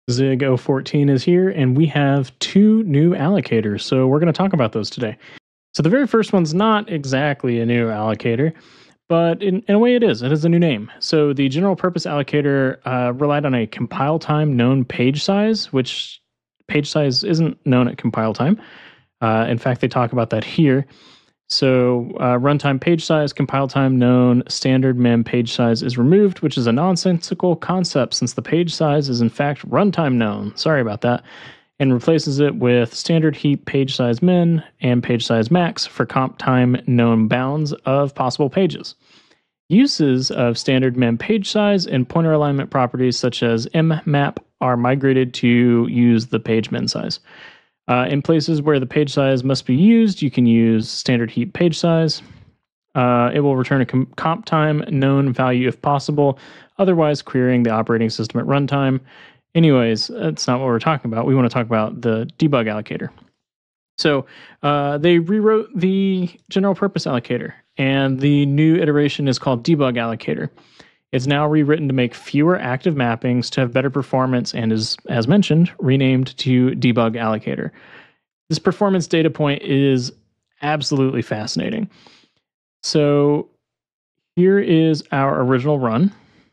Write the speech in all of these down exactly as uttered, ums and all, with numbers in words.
Zig zero fourteen is here, and we have two new allocators, so we're going to talk about those today. So the very first one's not exactly a new allocator, but in, in a way it is. It is a new name. So the General Purpose Allocator uh, relied on a compile time known page size, which page size isn't known at compile time. Uh, in fact, they talk about that here. So uh, runtime page size, compile time known, standard mem page size is removed, which is a nonsensical concept since the page size is in fact runtime known. Sorry about that. And replaces it with standard heap page size min and page size max for comp time known bounds of possible pages. Uses of standard mem page size and pointer alignment properties such as mmap are migrated to use the page min size. Uh, in places where the page size must be used, you can use standard heap page size. Uh, it will return a com- comp time known value if possible, otherwise querying the operating system at runtime. Anyways, that's not what we're talking about. We want to talk about the debug allocator. So uh, they rewrote the general purpose allocator, and the new iteration is called Debug Allocator. It's now rewritten to make fewer active mappings to have better performance and is, as mentioned, renamed to Debug Allocator. This performance data point is absolutely fascinating. So here is our original run.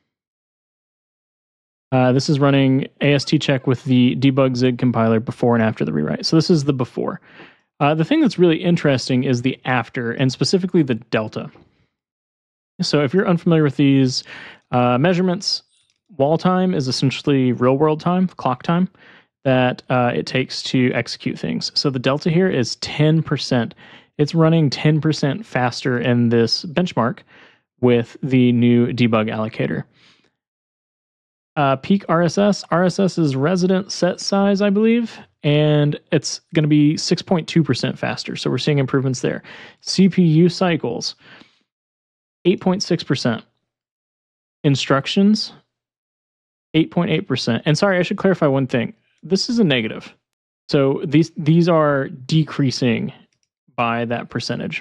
Uh, this is running A S T check with the debug zig compiler before and after the rewrite. So this is the before. Uh, the thing that's really interesting is the after, and specifically the delta. So if you're unfamiliar with these uh, measurements, wall time is essentially real world time, clock time, that uh, it takes to execute things. So the delta here is ten percent. It's running ten percent faster in this benchmark with the new debug allocator. Uh, peak R S S. R S S is resident set size, I believe, and it's going to be six point two percent faster. So we're seeing improvements there. C P U cycles, eight point six percent. Instructions, eight point eight percent. And sorry, I should clarify one thing. This is a negative. So these these are decreasing by that percentage.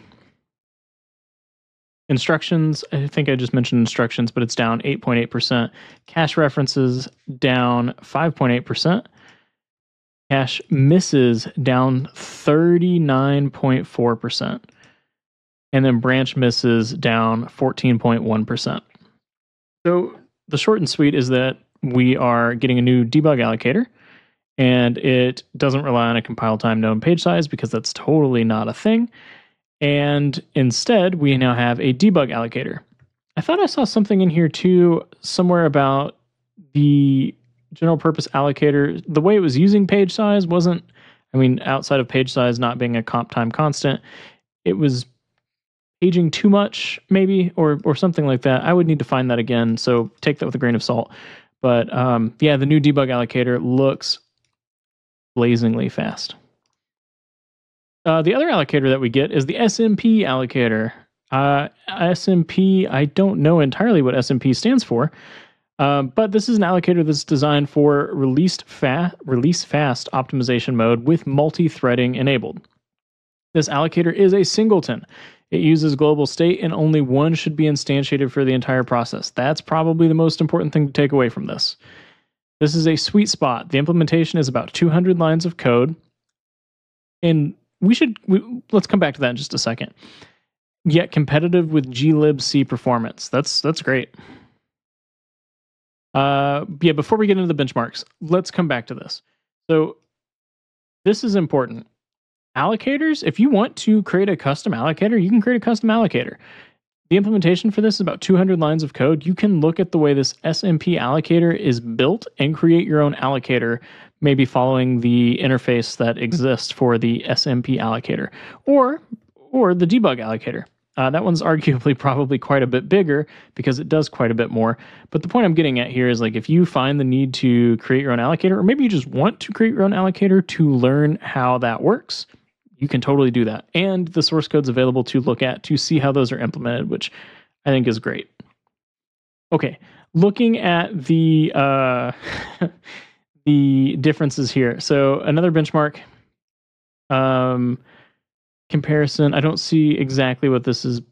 Instructions, I think I just mentioned instructions, but it's down eight point eight percent. Cache references down five point eight percent. Cache misses down thirty-nine point four percent. And then branch misses down fourteen point one percent. So the short and sweet is that we are getting a new debug allocator, and it doesn't rely on a compile time known page size because that's totally not a thing. And instead, we now have a debug allocator. I thought I saw something in here too, somewhere about the general purpose allocator. The way it was using page size wasn't, I mean, outside of page size not being a comp time constant, it was paging too much, maybe, or or something like that. I would need to find that again, so take that with a grain of salt. But um, yeah, the new debug allocator looks blazingly fast. Uh, the other allocator that we get is the S M P Allocator. Uh, S M P, I don't know entirely what S M P stands for, uh, but this is an allocator that's designed for released fa- release fast optimization mode with multi-threading enabled. This allocator is a singleton. It uses global state, and only one should be instantiated for the entire process. That's probably the most important thing to take away from this. This is a sweet spot. The implementation is about two hundred lines of code, and we should we, let's come back to that in just a second. Yet competitive with glibc performance. That's that's great. Uh, yeah. Before we get into the benchmarks, let's come back to this. So this is important. Allocators, if you want to create a custom allocator, you can create a custom allocator. The implementation for this is about two hundred lines of code. You can look at the way this S M P allocator is built and create your own allocator, maybe following the interface that exists for the S M P allocator, or or the debug allocator. Uh, that one's arguably probably quite a bit bigger because it does quite a bit more. But the point I'm getting at here is, like, if you find the need to create your own allocator, or maybe you just want to create your own allocator to learn how that works, you can totally do that. And the source code's available to look at to see how those are implemented, which I think is great. Okay, looking at the uh, the differences here. So another benchmark um, comparison. I don't see exactly what this is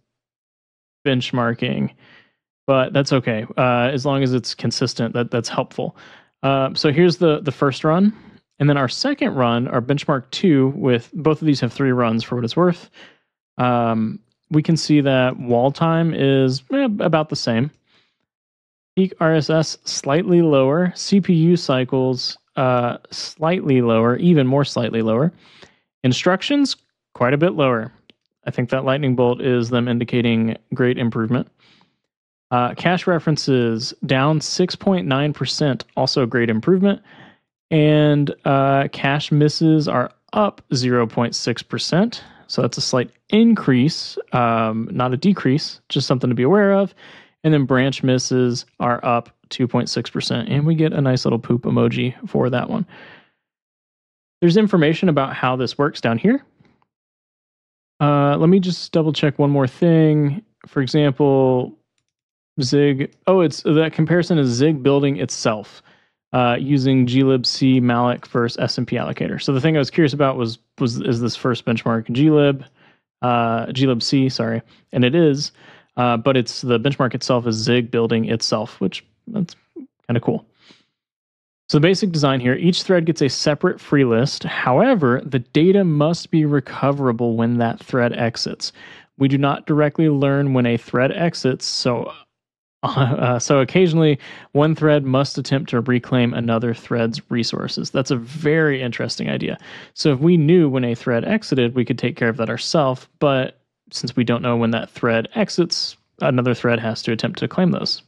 benchmarking, but that's okay. Uh, as long as it's consistent, that that's helpful. Uh, so here's the, the first run. And then our second run, our benchmark two, with both of these have three runs for what it's worth. Um, we can see that wall time is eh, about the same. Peak R S S slightly lower. C P U cycles uh, slightly lower, even more slightly lower. Instructions quite a bit lower. I think that lightning bolt is them indicating great improvement. Uh, cache references down six point nine percent, also a great improvement. And uh, cache misses are up zero point six percent. So that's a slight increase, um, not a decrease, just something to be aware of. And then branch misses are up two point six percent. And we get a nice little poop emoji for that one. There's information about how this works down here. Uh, let me just double check one more thing. For example, Zig. Oh, it's that comparison is Zig building itself uh, using glibc malloc versus S M P Allocator. So the thing I was curious about was was is this first benchmark glib, uh, glibc, sorry, and it is, uh, but it's the benchmark itself is Zig building itself, which that's kind of cool. So the basic design here, each thread gets a separate free list. However, the data must be recoverable when that thread exits. We do not directly learn when a thread exits, so uh, so occasionally one thread must attempt to reclaim another thread's resources. That's a very interesting idea. So if we knew when a thread exited, we could take care of that ourselves, but since we don't know when that thread exits, another thread has to attempt to claim those.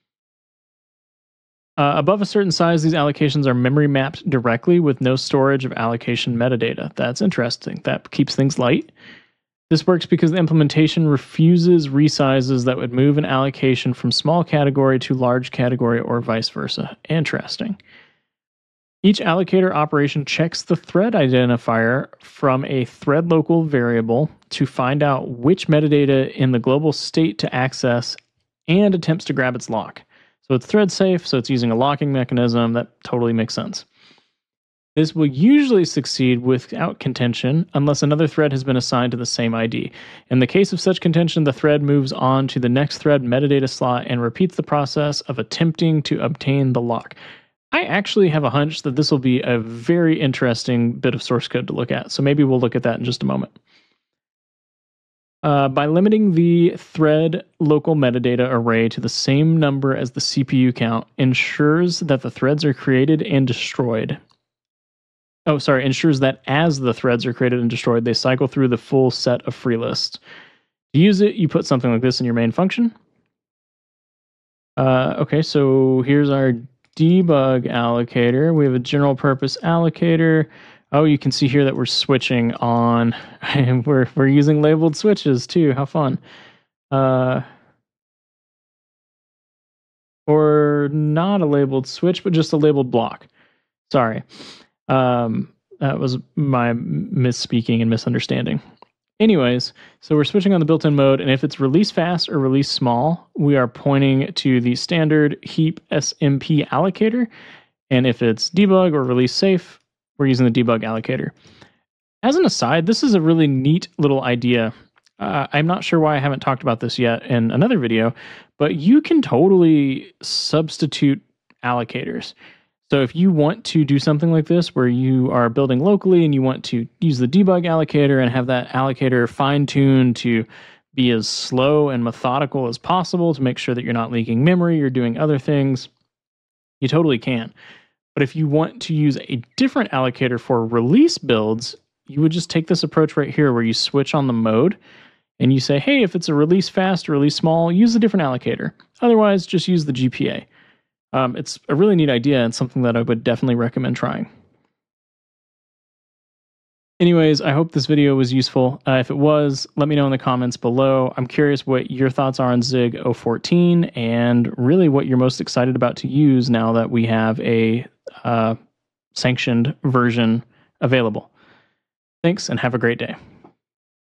Uh, above a certain size, these allocations are memory mapped directly with no storage of allocation metadata. That's interesting. That keeps things light. This works because the implementation refuses resizes that would move an allocation from small category to large category or vice versa. Interesting. Each allocator operation checks the thread identifier from a thread local variable to find out which metadata in the global state to access and attempts to grab its lock. So it's thread safe, so it's using a locking mechanism. That totally makes sense. This will usually succeed without contention unless another thread has been assigned to the same I D. In the case of such contention, the thread moves on to the next thread metadata slot and repeats the process of attempting to obtain the lock. I actually have a hunch that this will be a very interesting bit of source code to look at, so maybe we'll look at that in just a moment. Uh, by limiting the thread local metadata array to the same number as the C P U count, ensures that the threads are created and destroyed. Oh, sorry, ensures that as the threads are created and destroyed, they cycle through the full set of free lists. To use it, you put something like this in your main function. Uh, okay, so here's our debug allocator. We have a general purpose allocator. Oh, you can see here that we're switching on, and we're, we're using labeled switches too. How fun. Uh, or not a labeled switch, but just a labeled block. Sorry. Um, that was my misspeaking and misunderstanding. Anyways, so we're switching on the built-in mode, and if it's release fast or release small, we are pointing to the standard heap S M P allocator. And if it's debug or release safe, we're using the debug allocator. As an aside, this is a really neat little idea. Uh, I'm not sure why I haven't talked about this yet in another video, but you can totally substitute allocators. So if you want to do something like this where you are building locally and you want to use the debug allocator and have that allocator fine-tuned to be as slow and methodical as possible to make sure that you're not leaking memory or doing other things, you totally can. But if you want to use a different allocator for release builds, you would just take this approach right here where you switch on the mode and you say, hey, if it's a release fast or release small, use a different allocator. Otherwise, just use the G P A. Um, it's a really neat idea and something that I would definitely recommend trying. Anyways, I hope this video was useful. Uh, if it was, let me know in the comments below. I'm curious what your thoughts are on Zig zero fourteen and really what you're most excited about to use now that we have a uh, sanctioned version available. Thanks and have a great day.